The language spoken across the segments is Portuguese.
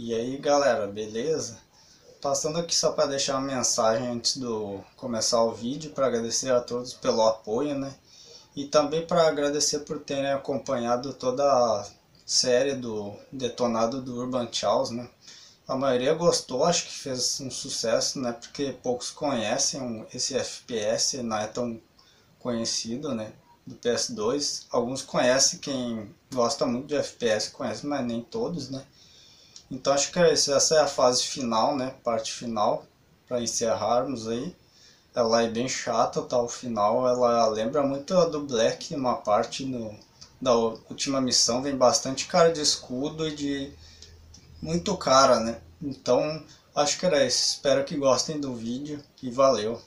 E aí galera, beleza? Passando aqui só para deixar uma mensagem antes do começar o vídeo, para agradecer a todos pelo apoio, né? E também para agradecer por terem acompanhado toda a série do Detonado do Urban Chaos, né? A maioria gostou, acho que fez um sucesso, né? Porque poucos conhecem esse FPS, não é tão conhecido, né? Do PS2. Alguns conhecem, quem gosta muito de FPS conhece, mas nem todos, né? Então acho que essa é a fase final, né? Parte final, para encerrarmos aí. Ela é bem chata, tá? O final, ela lembra muito a do Black, uma parte da última missão, vem bastante cara de escudo e de muito cara, né? Então acho que era isso. Espero que gostem do vídeo e valeu!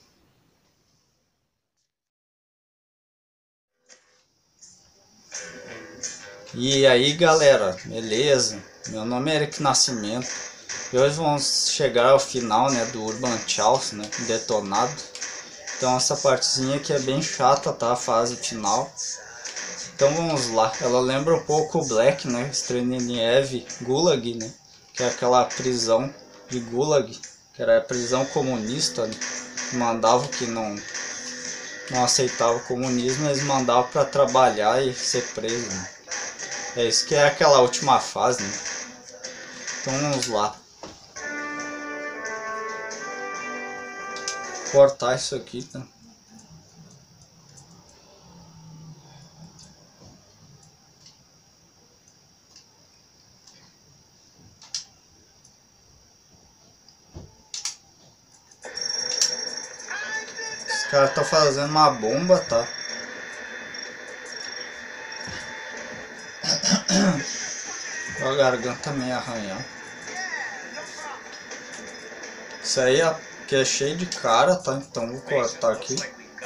E aí galera, beleza? Meu nome é Eric Nascimento e hoje vamos chegar ao final, né, do Urban Chaos, né, detonado. Então essa partezinha aqui é bem chata, tá? A fase final. Então vamos lá, ela lembra um pouco o Black, né, Strzeniev Gulag, né, que é aquela prisão de Gulag, que era a prisão comunista, né, que mandava que não aceitava o comunismo, eles mandavam para trabalhar e ser preso, né? É isso que é aquela última fase, né? Então vamos lá. Cortar isso aqui, tá? Esse cara tá fazendo uma bomba, tá? A garganta meio arranhada. Isso aí aqui é cheio de cara, tá? Então vou cortar aqui.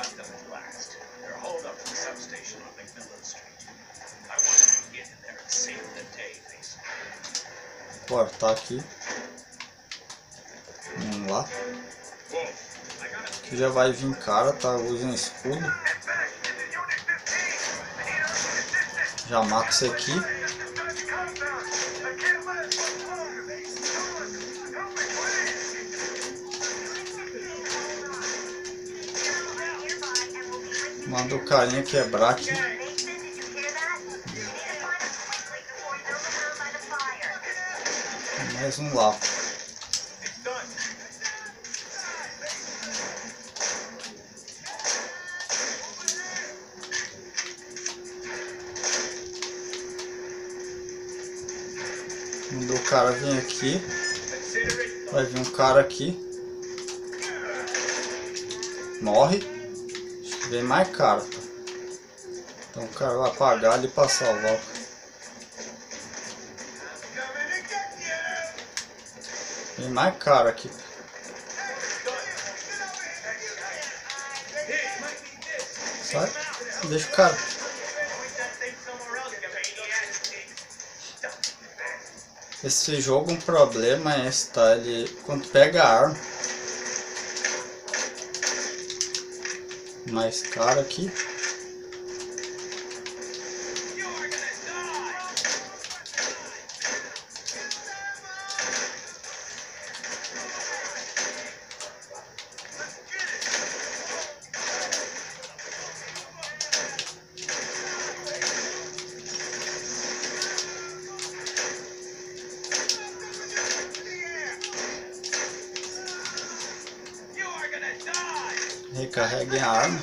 Cortar aqui. Vamos lá. Aqui já vai vir cara, tá? Usa um escudo. Já mata isso aqui. Manda o carinha quebrar aqui. Mais um lá. Mandou o cara vir aqui. Vai vir um cara aqui. Morre. Acho que vem mais cara, tá? Então o cara vai apagar ali pra salvar. Vem mais cara aqui. Sai. Deixa o cara. Esse jogo, um problema é esse, tá? Ele, quando pega a arma, mais cara aqui. Recarreguem a arma.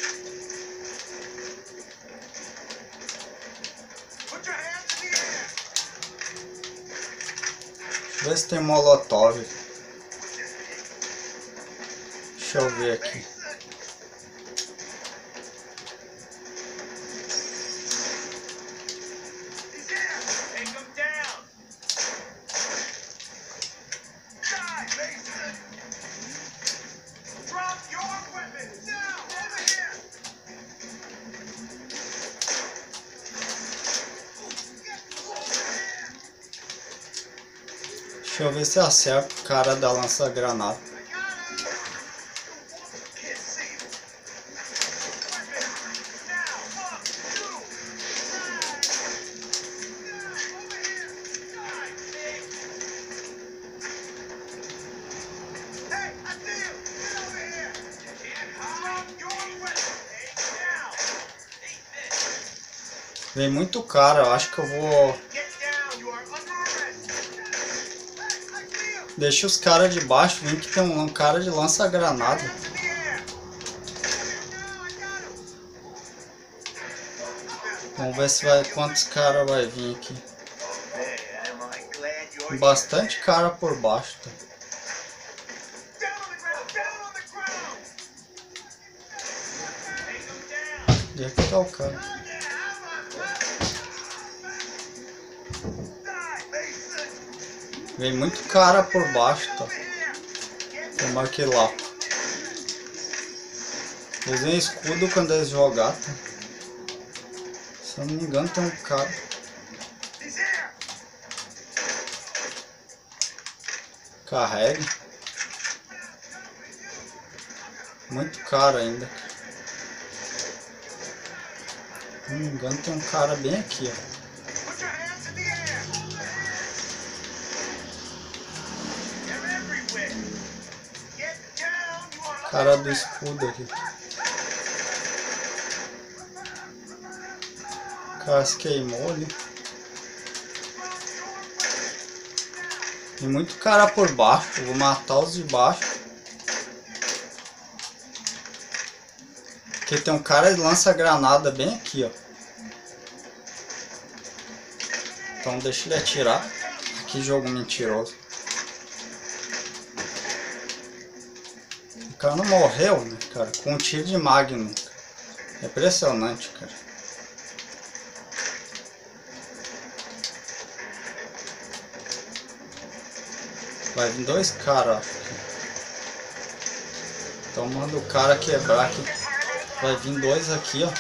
Deixa eu ver se tem molotov. Deixa eu ver aqui. Deixa eu ver se acerta o cara da lança-granada. Vem muito cara, eu acho que eu vou... Deixa os caras de baixo vir, que tem um cara de lança-granada. Vamos ver se vai, quantos caras vai vir aqui. Bastante cara por baixo, tá? E aqui tá o cara. Vem muito cara por baixo, tá? Eu marquei lá. Usei escudo quando eles jogar, tá? Se eu não me engano tem um cara. Carregue. Muito caro ainda. Se não me engano tem um cara bem aqui, ó. Cara do escudo aqui. O cara se queimou ali. Tem muito cara por baixo. Eu vou matar os de baixo. Porque tem um cara que lança granada bem aqui, ó. Então deixa ele atirar. Que jogo mentiroso. O cara não morreu, né, cara? Com um tiro de Magnum. É impressionante, cara. Vai vir dois caras, ó. Então manda o cara quebrar aqui. Vai vir dois aqui, ó.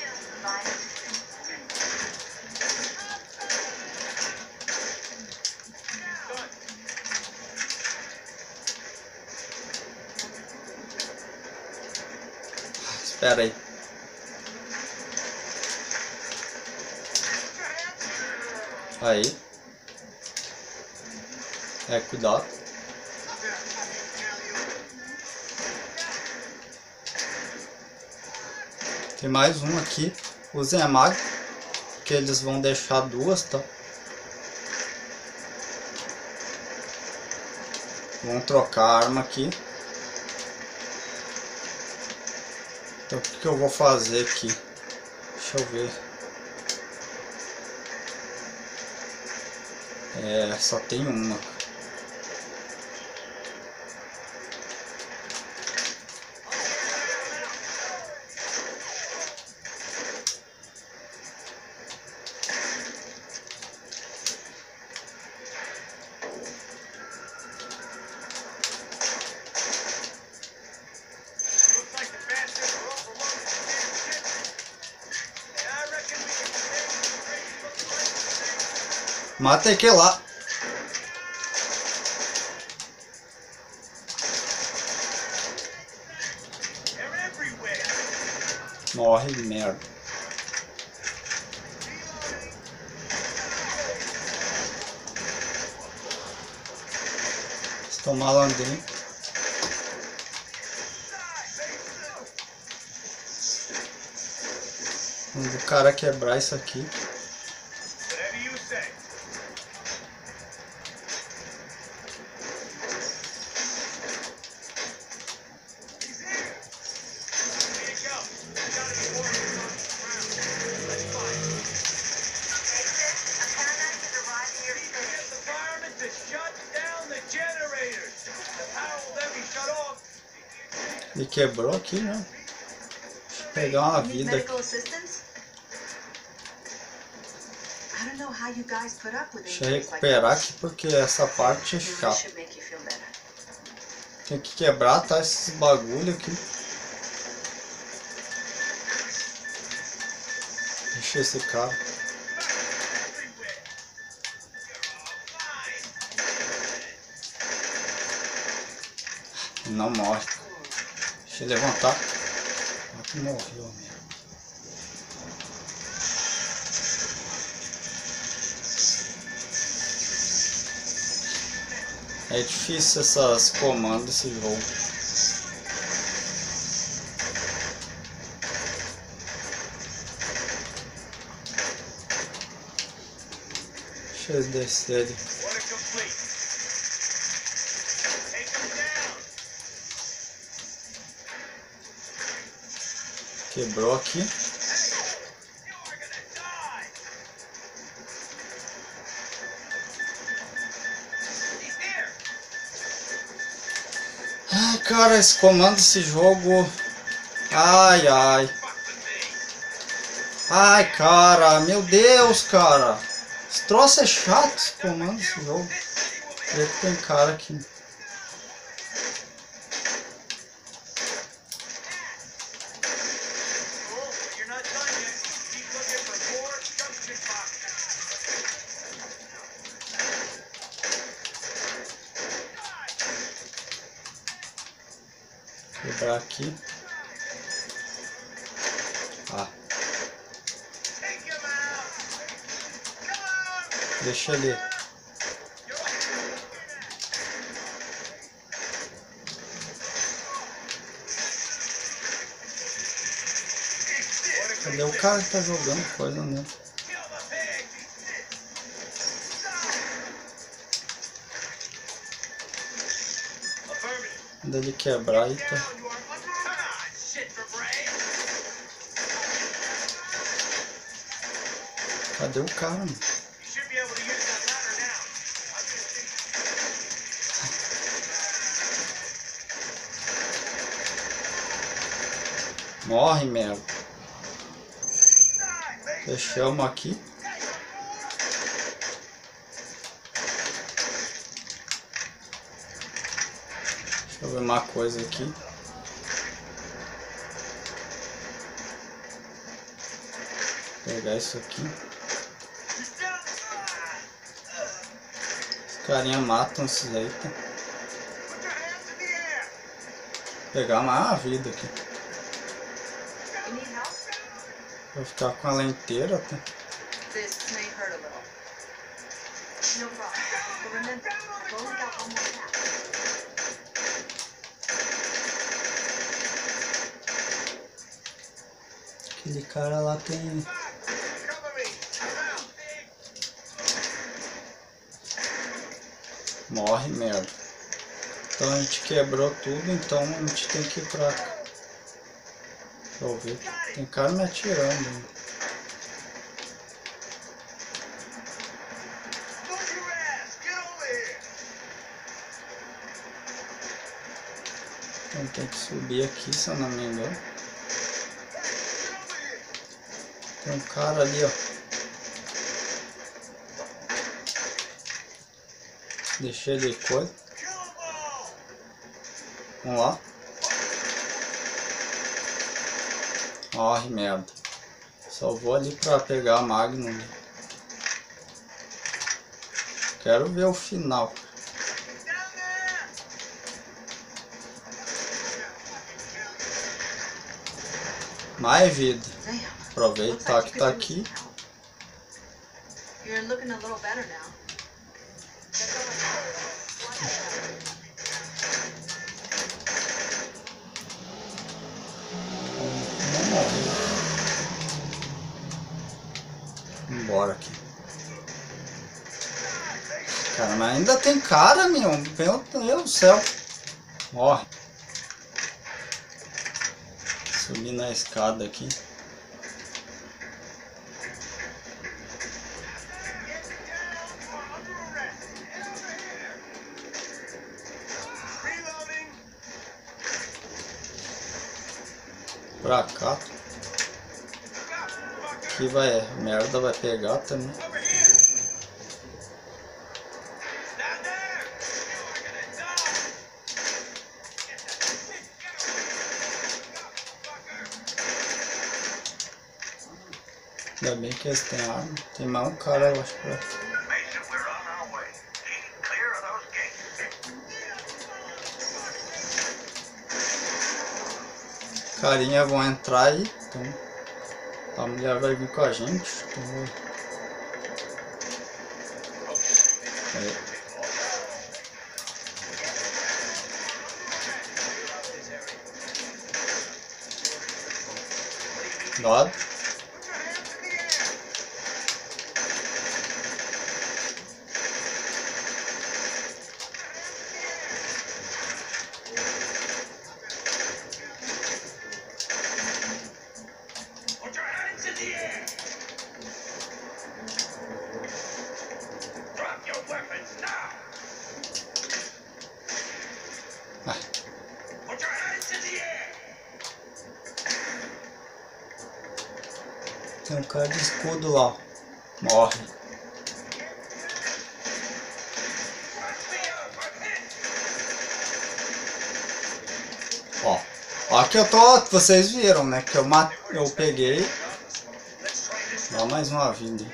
Espera aí. Aí. É, cuidado. Tem mais um aqui. Usem a mag, que eles vão deixar duas, tá? Vamos trocar a arma aqui. Então o que eu vou fazer aqui? Deixa eu ver. É, só tem uma. Mata aquele lá. Morre, merda. Estão malandrinhos. Vamos o cara quebrar isso aqui. Ele quebrou aqui, né? Deixa eu pegar uma vida aqui. Deixa eu recuperar aqui porque essa parte é chata. Tem que quebrar, tá? Esses bagulho aqui. Deixa esse cara. Não morre. Deixa eu levantar. Olha que morreu mesmo. É difícil essas comandos desse jogo. ele descer ali. Quebrou aqui. Ai, cara, esse comando desse jogo... Ai, ai. Ai, cara, meu Deus, cara. Esse troço é chato, esse comando desse jogo. Vê que tem cara aqui. Quebrar aqui. Ah. Deixa ele. Cadê o cara que tá jogando coisa mesmo? Quando ele quebrar aí tá. Cadê o cara, mano? Morre, merda. Fechamos aqui. Deixa eu ver uma coisa aqui. Vou pegar isso aqui. Os carinha matam esses aí, tá? Vou pegar uma vida aqui. Vou ficar com ela inteira, tá? Aquele cara lá tem... Morre, merda. Então a gente quebrou tudo, então a gente tem que ir pra cá. Deixa eu ver. Tem cara me atirando. Então tem que subir aqui, se eu não me engano. Tem um cara ali, ó. Deixei ele coisa. Vamos lá. Morre, merda. Só vou ali pra pegar a Magnum. Quero ver o final. Mais vida. Aproveitar que tá aqui. Embora aqui. Cara, mas ainda tem cara, meu. Meu Deus do céu. Morre. Subir na escada aqui. Pra cá. Aqui vai, merda vai pegar também. Ainda bem que eles têm arma. Tem mais um cara, eu acho, pra... Carinha vão entrar aí, então a mulher vai vir com a gente. Então... Dado. Tem um cara de escudo lá. Morre. Ó. Ó que eu tô... Vocês viram, né? Que eu peguei. Dá mais uma vida.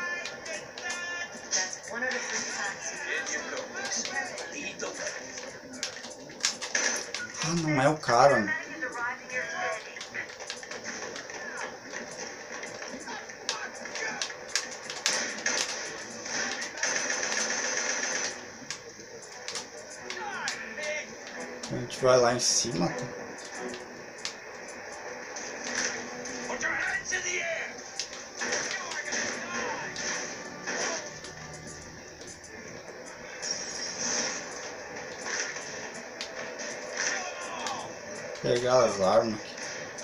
Ah, não é o cara, né? A gente vai lá em cima, tá? Pegar as armas aqui.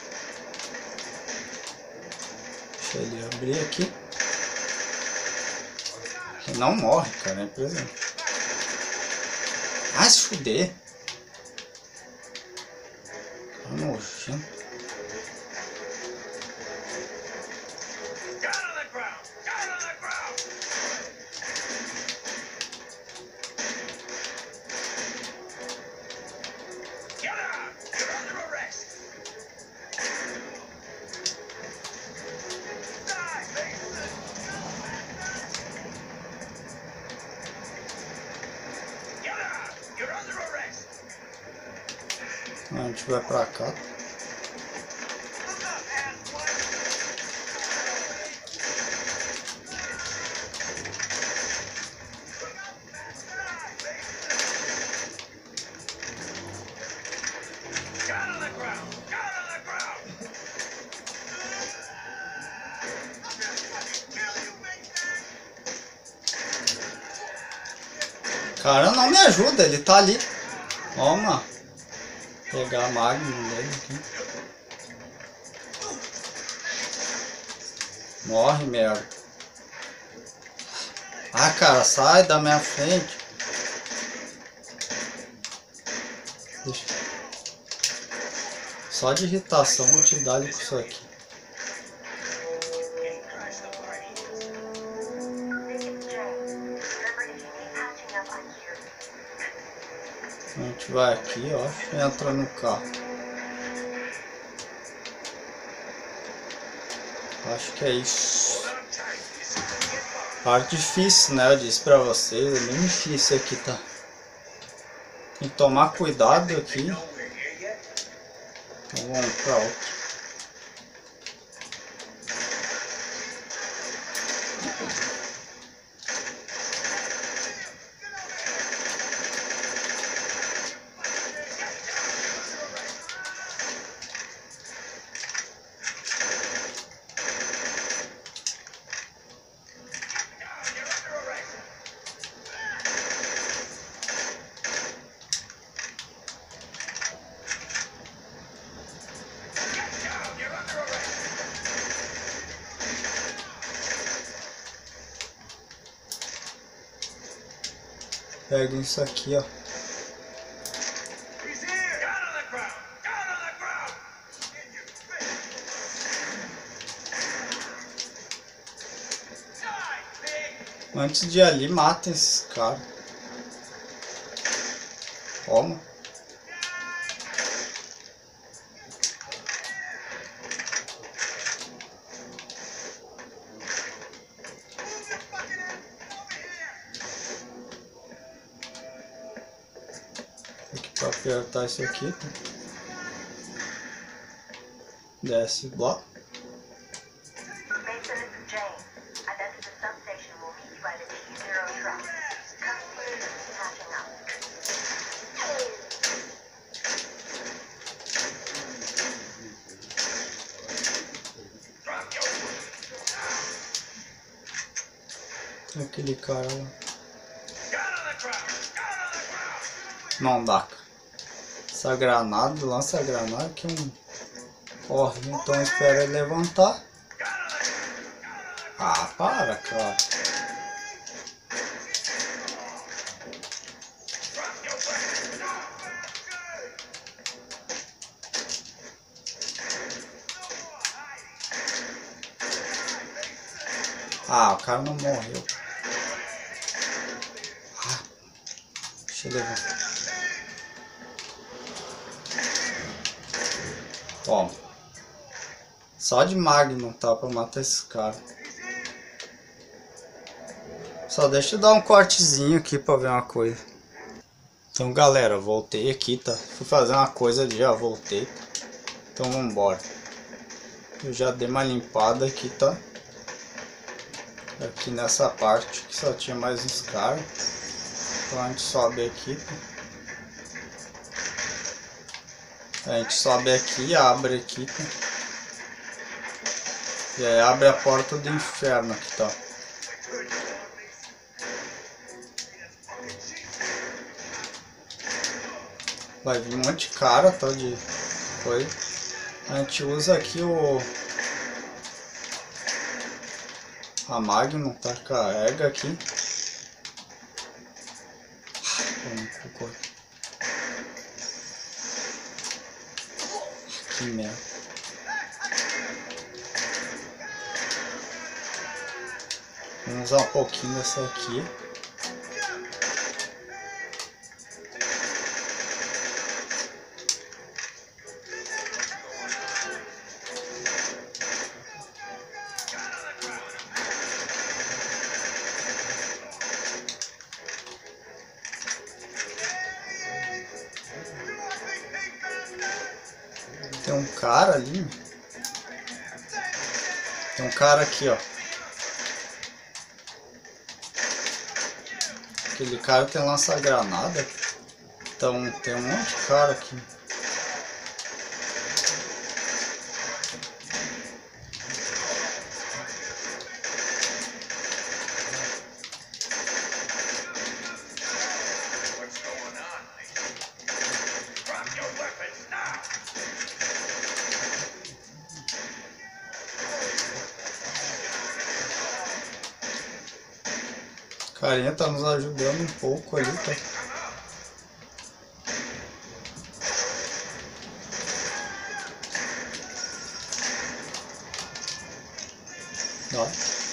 Deixa ele abrir aqui. Ele não morre, cara, é impressionante. Ah, se fuder. Tá nojento. A gente vai pra cá. Cara, não me ajuda, ele tá ali. Toma. Pegar a Magnum dele aqui. Morre, merda. Ah, cara, sai da minha frente. Deixa. Só de irritação vou te dar ali com isso aqui. A gente vai aqui, ó, entra no carro. Acho que é isso. Parte difícil, né? Eu disse pra vocês, é bem difícil aqui, tá? Tem que tomar cuidado aqui. Então vamos pra outra. Pega isso aqui, ó. Antes de ir ali, matem esses caras. Toma. Pra apertar isso aqui, tá? Desce o bloco. Aquele cara lá. Não dá, cara. Essa granada, lança a granada que um... Corre, então espera ele levantar. Ah, para, cara. Ah, o cara não morreu. Ah, deixa eu levar. Ó, só de Magnum tá pra matar esses caras. Só deixa eu dar um cortezinho aqui pra ver uma coisa. Então galera, voltei aqui, tá? Fui fazer uma coisa ali, já voltei. Então vambora. Eu já dei uma limpada aqui, tá? Aqui nessa parte que só tinha mais uns caras. Então a gente sobe aqui. A gente sobe aqui, abre aqui, tá? E aí abre a porta do inferno aqui, tá? Vai vir um monte de cara, tá? De coisa. A gente usa aqui a Magnum, tá? Carrega aqui. Que merda. Vamos usar um pouquinho dessa aqui. Tem um cara ali. Tem um cara aqui, ó. Aquele cara tem lança-granada. Então tem um monte de cara aqui. O carinha tá nos ajudando um pouco ali, tá? Ó.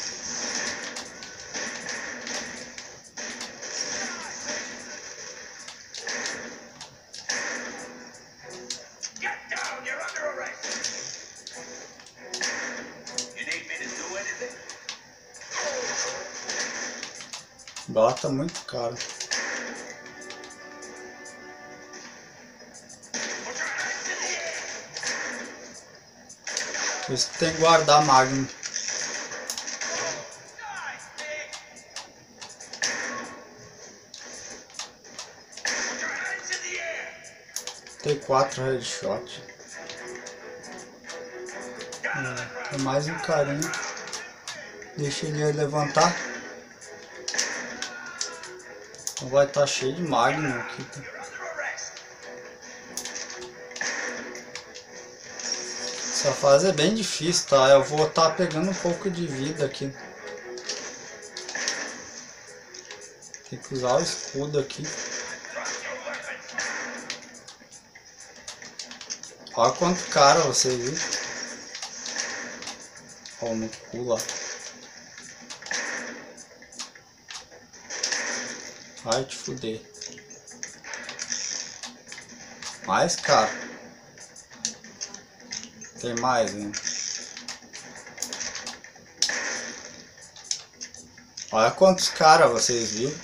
Bota muito caro. Por isso que tem que guardar Magnum. Tem 4 headshot. Tem mais um carinha. Deixa ele levantar. Então vai estar cheio de Magnum aqui. Tá? Essa fase é bem difícil, tá? Eu vou estar pegando um pouco de vida aqui. Tem que usar o escudo aqui. Olha quanto cara você viu. Olha no cu lá. Vai te fuder. Mais cara. Tem mais, hein? Olha quantos caras vocês viram.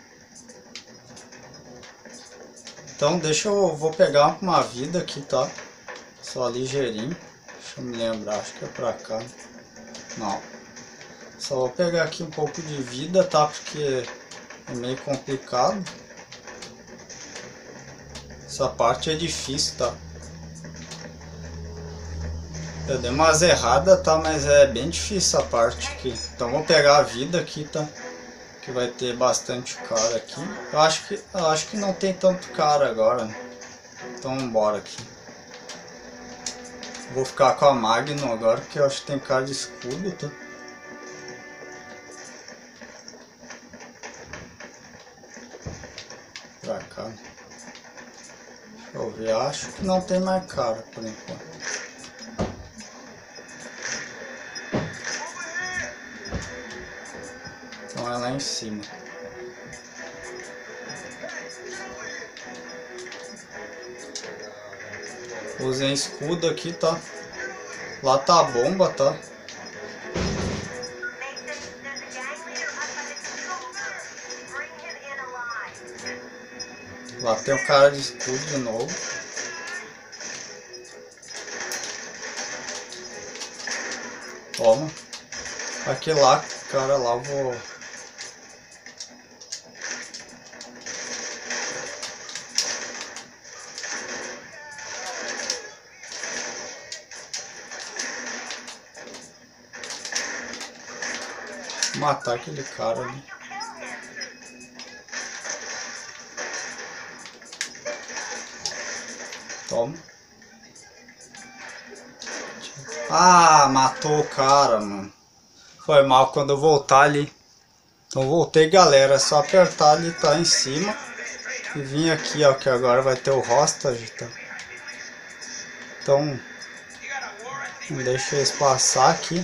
Então vou pegar uma vida aqui, tá? Só ligeirinho. Deixa eu me lembrar, acho que é pra cá. Não. Só vou pegar aqui um pouco de vida, tá? Porque é meio complicado. Essa parte é difícil, tá? Eu dei umas erradas, tá? Mas é bem difícil essa parte aqui. Então vou pegar a vida aqui, tá? Que vai ter bastante cara aqui. Eu acho que não tem tanto cara agora, né? Então bora aqui. Vou ficar com a Magnum agora, que eu acho que tem cara de escudo, tá? Pra cá. Deixa eu ver, acho que não tem mais cara por enquanto. é lá em cima. Usei escudo aqui, tá? Lá tá a bomba, tá? Lá tem o cara de escudo de novo. Toma. Aqui lá, cara, lá eu vou... matar aquele cara ali. Toma. Ah, matou o cara, mano. Foi mal quando eu voltar ali. Então voltei, galera. É só apertar ali, tá em cima. E vim aqui, ó, que agora vai ter o hostage, tá? Então, deixa eles passar aqui.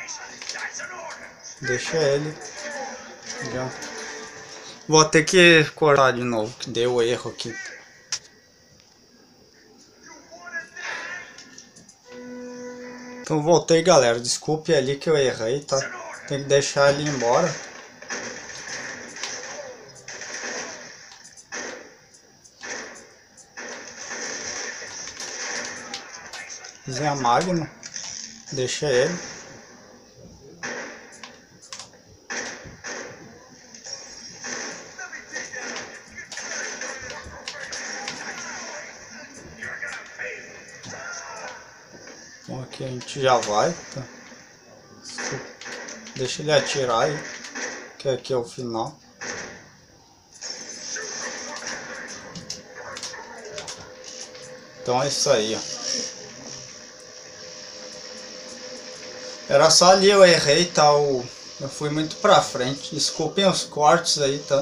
Deixa ele. Já. Vou ter que cortar de novo, que deu erro aqui. Então voltei, galera. Desculpe ali que eu errei, tá? Tem que deixar ele embora. Usei a Magno. Deixa ele. Bom, aqui a gente já vai, tá? Deixa ele atirar aí, que aqui é o final. Então é isso aí, ó. Era só ali, eu errei, tá? Eu fui muito pra frente. Desculpem os cortes aí, tá?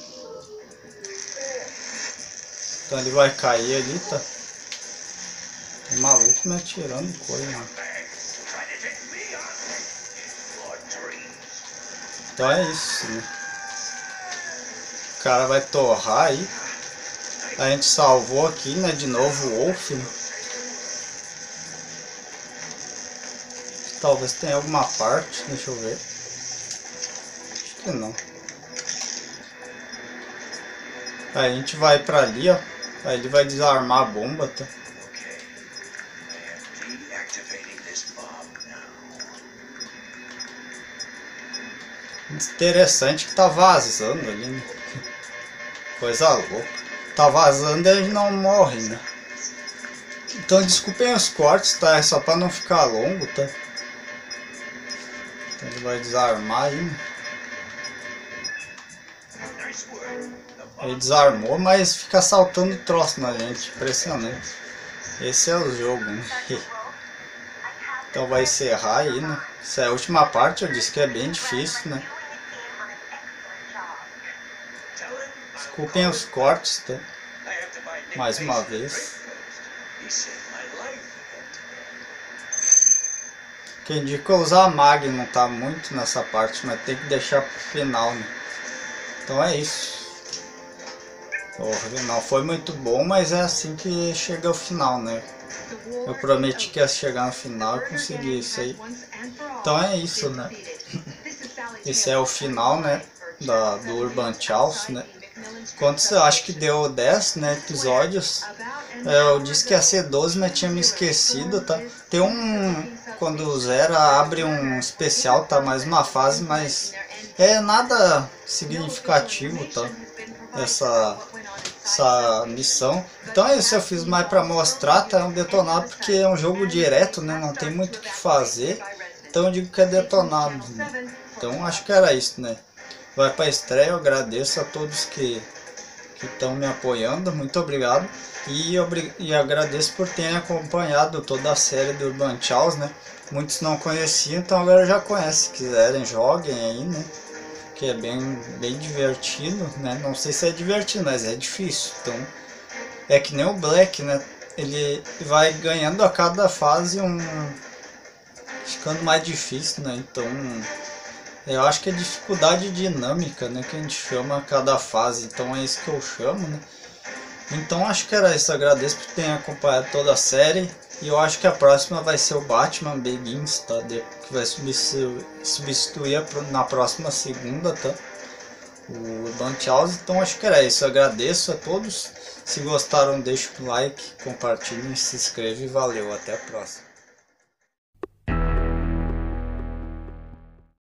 Então ele vai cair ali, tá? Tem maluco me atirando coisa, mano. Então é isso, né? O cara vai torrar aí. A gente salvou aqui, né? De novo o Wolf, né? Talvez tenha alguma parte, deixa eu ver. Acho que não. Aí a gente vai pra ali, ó. Aí ele vai desarmar a bomba, tá? Interessante que tá vazando ali, né? Coisa louca. Tá vazando e ele não morre, né? Então desculpem os cortes, tá? É só pra não ficar longo, tá? Então ele vai desarmar aí, né? Ele desarmou, mas fica saltando troço na gente. Impressionante. Esse é o jogo, né? Então vai encerrar aí, né? Essa é a última parte, eu disse que é bem difícil, né? Desculpem os cortes, tá? Mais uma vez. Quem indica usar a Magnum, tá muito nessa parte, mas tem que deixar pro final, né? Então é isso. Não foi muito bom, mas é assim que chega ao final, né? Eu prometi que ia chegar no final e consegui isso aí. Então é isso, né? Esse é o final, né? Do Urban Chaos, né? Quantos eu acho que deu 10, né, episódios. Eu disse que ia ser 12, mas tinha me esquecido, tá? Tem quando zera, abre um especial, tá? Mais uma fase, mas é nada significativo, tá? Essa missão. Então é isso, eu fiz mais pra mostrar, tá? É um detonado porque é um jogo direto, né? Não tem muito o que fazer. Então eu digo que é detonado, né? Então acho que era isso, né? Vai pra estreia, eu agradeço a todos que estão me apoiando, muito obrigado. E agradeço por terem acompanhado toda a série do Urban Chaos, né? Muitos não conheciam, então agora já conhecem. Se quiserem, joguem aí, né? Que é bem divertido, né? Não sei se é divertido, mas é difícil. Então, é que nem o Black, né? Ele vai ganhando a cada fase ficando mais difícil, né? Então, Eu acho que é dificuldade dinâmica, né, que a gente chama cada fase, então é isso que eu chamo, né. Então acho que era isso, agradeço por ter acompanhado toda a série, e eu acho que a próxima vai ser o Batman Begins, tá, que vai substituir na próxima segunda, tá, o Don Charles. Então acho que era isso, agradeço a todos, se gostaram deixa o like, compartilhem, se inscreve e valeu, até a próxima.